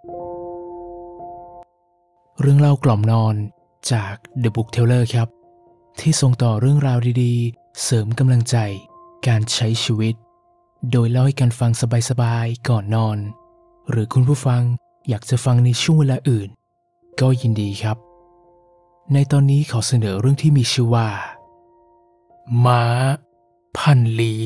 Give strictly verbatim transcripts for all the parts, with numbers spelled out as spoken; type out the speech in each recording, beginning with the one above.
เรื่องเล่ากล่อมนอนจาก The Book Teller ครับที่ส่งต่อเรื่องราวดีๆเสริมกำลังใจการใช้ชีวิตโดยเล่าให้กันฟังสบายๆก่อนนอนหรือคุณผู้ฟังอยากจะฟังในช่วงเวลาอื่นก็ยินดีครับในตอนนี้ขอเสนอเรื่องที่มีชื่อว่าม้าพันลี้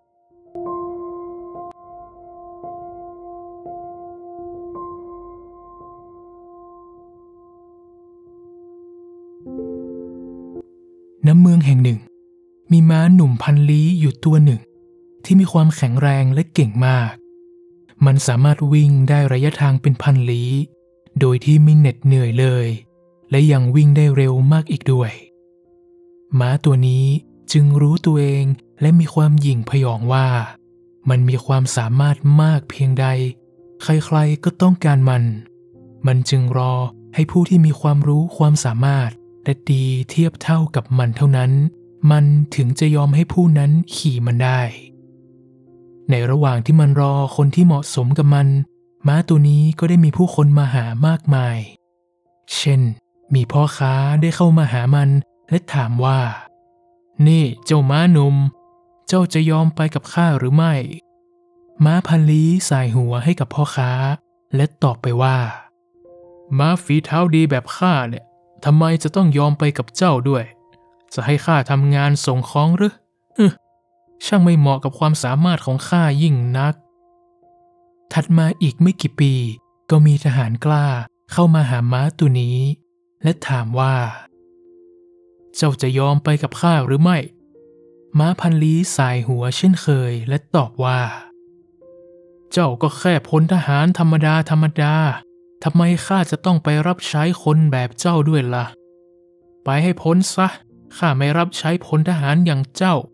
ณ เมืองแห่งหนึ่งมีม้าหนุ่มพันลี้อยู่ตัวหนึ่งที่มีความแข็งแรงและเก่งมากมันสามารถวิ่งได้ระยะทางเป็นพันลี้โดยที่ไม่เหน็ดเหนื่อยเลยและยังวิ่งได้เร็วมากอีกด้วยม้าตัวนี้จึงรู้ตัวเองและมีความหยิ่งพยองว่ามันมีความสามารถมากเพียงใดใครๆก็ต้องการมันมันจึงรอให้ผู้ที่มีความรู้ความสามารถและดีเทียบเท่ากับมันเท่านั้นมันถึงจะยอมให้ผู้นั้นขี่มันได้ในระหว่างที่มันรอคนที่เหมาะสมกับมันม้าตัวนี้ก็ได้มีผู้คนมาหามากมายเช่นมีพ่อค้าได้เข้ามาหามันและถามว่านี่เจ้าม้าหนุ่มเจ้าจะยอมไปกับข้าหรือไม่ม้าพันลี้สายหัวให้กับพ่อค้าและตอบไปว่าม้าฝีเท้าดีแบบข้าเนี่ยทำไมจะต้องยอมไปกับเจ้าด้วยจะให้ข้าทำงานส่งของหรือฮึช่างไม่เหมาะกับความสามารถของข้ายิ่งนักถัดมาอีกไม่กี่ปีก็มีทหารกล้าเข้ามาหาม้าตัวนี้และถามว่าเจ้าจะยอมไปกับข้าหรือไม่ม้าพันลี้สายหัวเช่นเคยและตอบว่าเจ้าก็แค่พลทหารธรรมดาธรรมดาทำไมข้าจะต้องไปรับใช้คนแบบเจ้าด้วยล่ะไปให้พ้นซะข้าไม่รับใช้พลทหารอย่างเจ้า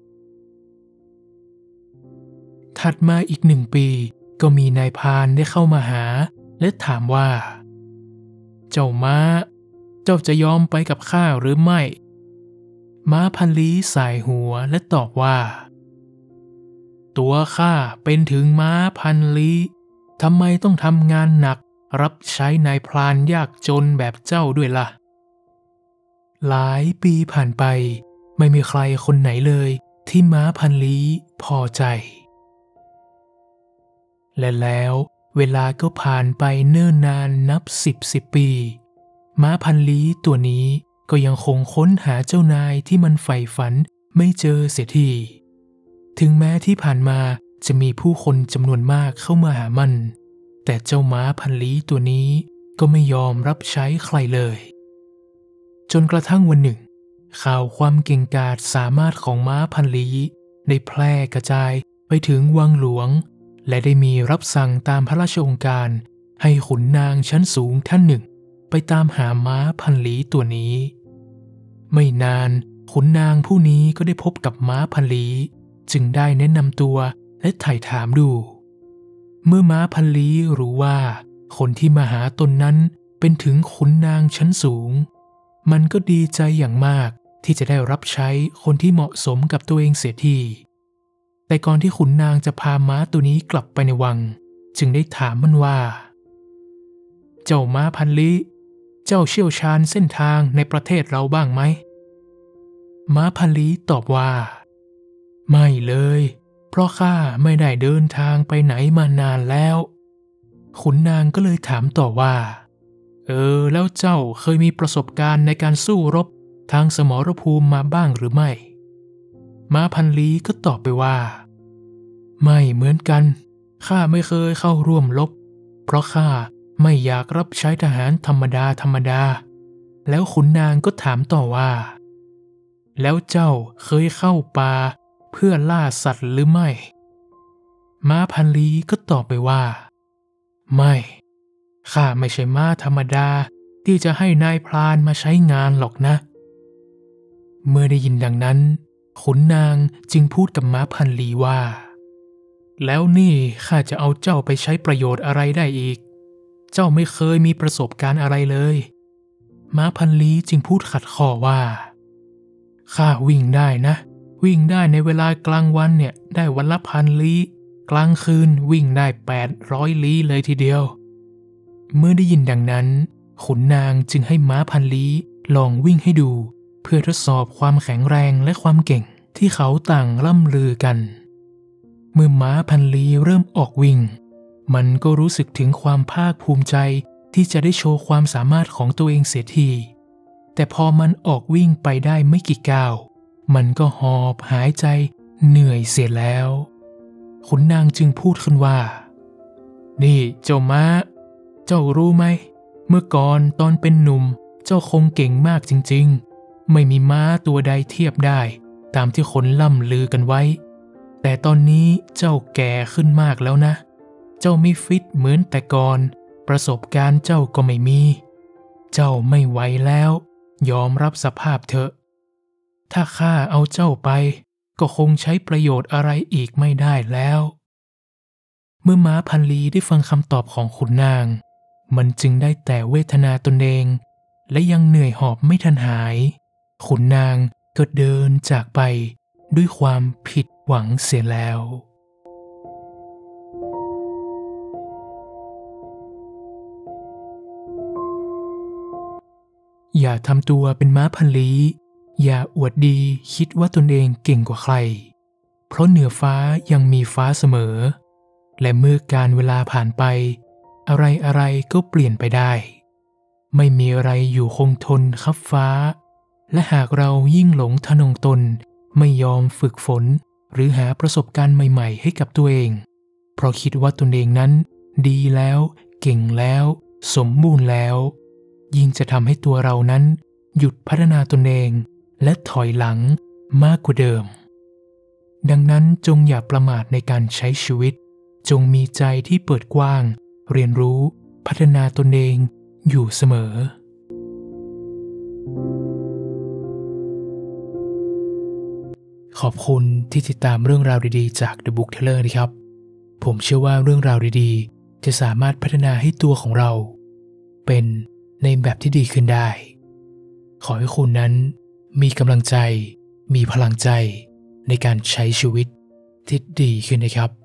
ถัดมาอีกหนึ่งปีก็มีนายพรานได้เข้ามาหาและถามว่าเจ้าม้าเจ้าจะยอมไปกับข้าหรือไม่ม้าพันลี้สายหัวและตอบว่าตัวข้าเป็นถึงม้าพันลี้ทำไมต้องทำงานหนักรับใช้นายพรานยากจนแบบเจ้าด้วยล่ะหลายปีผ่านไปไม่มีใครคนไหนเลยที่ม้าพันลี้พอใจและแล้วเวลาก็ผ่านไปเนิ่นนานนับสิบสิบปีม้าพันลี้ตัวนี้ก็ยังคงค้นหาเจ้านายที่มันใฝ่ฝันไม่เจอเสียทีถึงแม้ที่ผ่านมาจะมีผู้คนจำนวนมากเข้ามาหามันแต่เจ้าม้าพันลี้ตัวนี้ก็ไม่ยอมรับใช้ใครเลยจนกระทั่งวันหนึ่งข่าวความเก่งกาจสามารถของม้าพันลี้ได้แพร่กระจายไปถึงวังหลวงและได้มีรับสั่งตามพระราชโองการให้ขุนนางชั้นสูงท่านหนึ่งไปตามหาม้าพันลี้ตัวนี้ไม่นานขุนนางผู้นี้ก็ได้พบกับม้าพันลี้จึงได้แนะนำตัวและไถ่ถามดูเมื่อม้าพันลี้รู้ว่าคนที่มาหาตนนั้นเป็นถึงขุนนางชั้นสูงมันก็ดีใจอย่างมากที่จะได้รับใช้คนที่เหมาะสมกับตัวเองเสียทีแต่ก่อนที่ขุนนางจะพาม้าตัวนี้กลับไปในวังจึงได้ถามมันว่าเจ้าม้าพันลี้เจ้าเชี่ยวชาญเส้นทางในประเทศเราบ้างไหมม้าพันลี้ตอบว่าไม่เลยเพราะข้าไม่ได้เดินทางไปไหนมานานแล้วขุนนางก็เลยถามต่อว่าเออแล้วเจ้าเคยมีประสบการณ์ในการสู้รบทางสมรภูมิมาบ้างหรือไม่ม้าพันลี้ก็ตอบไปว่าไม่เหมือนกันข้าไม่เคยเข้าร่วมรบเพราะข้าไม่อยากรับใช้ทหารธรรมดาธรรมดาแล้วขุนนางก็ถามต่อว่าแล้วเจ้าเคยเข้าป่าเพื่อล่าสัตว์หรือไม่ม้าพันลี้ก็ตอบไปว่าไม่ข้าไม่ใช่ม้าธรรมดาที่จะให้นายพรานมาใช้งานหรอกนะเมื่อได้ยินดังนั้นขุนนางจึงพูดกับม้าพันลี้ว่าแล้วนี่ข้าจะเอาเจ้าไปใช้ประโยชน์อะไรได้อีกเจ้าไม่เคยมีประสบการณ์อะไรเลยม้าพันลี้จึงพูดขัดคอว่าข้าวิ่งได้นะวิ่งได้ในเวลากลางวันเนี่ยได้วันละพันลี้กลางคืนวิ่งได้แปดร้อยลี้เลยทีเดียวเมื่อได้ยินดังนั้นขุนนางจึงให้ม้าพันลี้ลองวิ่งให้ดูเพื่อทดสอบความแข็งแรงและความเก่งที่เขาต่างล่ำลือกันเมื่อม้าพันลี้เริ่มออกวิ่งมันก็รู้สึกถึงความภาคภูมิใจที่จะได้โชว์ความสามารถของตัวเองเสียทีแต่พอมันออกวิ่งไปได้ไม่กี่ก้าวมันก็หอบหายใจเหนื่อยเสียแล้วขุนนางจึงพูดขึ้นว่านี่เจ้าม้าเจ้ารู้ไหมเมื่อก่อนตอนเป็นหนุ่มเจ้าคงเก่งมากจริงๆไม่มีม้าตัวใดเทียบได้ตามที่คนล่ำลือกันไว้แต่ตอนนี้เจ้าแก่ขึ้นมากแล้วนะเจ้าไม่ฟิตเหมือนแต่ก่อนประสบการณ์เจ้าก็ไม่มีเจ้าไม่ไหวแล้วยอมรับสภาพเถอะถ้าข้าเอาเจ้าไปก็คงใช้ประโยชน์อะไรอีกไม่ได้แล้วเมื่อม้าพันลี้ได้ฟังคำตอบของขุนนางมันจึงได้แต่เวทนาตนเองและยังเหนื่อยหอบไม่ทันหายขุนนางก็เดินจากไปด้วยความผิดหวังเสียแล้วอย่าทำตัวเป็นม้าพันลี้อย่าอวดดีคิดว่าตนเองเก่งกว่าใครเพราะเหนือฟ้ายังมีฟ้าเสมอและเมื่อการเวลาผ่านไปอะไรอะไรก็เปลี่ยนไปได้ไม่มีอะไรอยู่คงทนคับฟ้าและหากเรายิ่งหลงทะนงตนไม่ยอมฝึกฝนหรือหาประสบการณ์ใหม่ๆให้กับตัวเองเพราะคิดว่าตนเองนั้นดีแล้วเก่งแล้วสมบูรณ์แล้วยิ่งจะทำให้ตัวเรานั้นหยุดพัฒนาตนเองและถอยหลังมากกว่าเดิมดังนั้นจงอย่าประมาทในการใช้ชีวิตจงมีใจที่เปิดกว้างเรียนรู้พัฒนาตนเองอยู่เสมอขอบคุณที่ติดตามเรื่องราวดีๆจาก The Book Teller นะครับผมเชื่อว่าเรื่องราวดีๆจะสามารถพัฒนาให้ตัวของเราเป็นในแบบที่ดีขึ้นได้ขอให้คุณนั้นมีกำลังใจมีพลังใจในการใช้ชีวิตที่ดีขึ้นนะครับ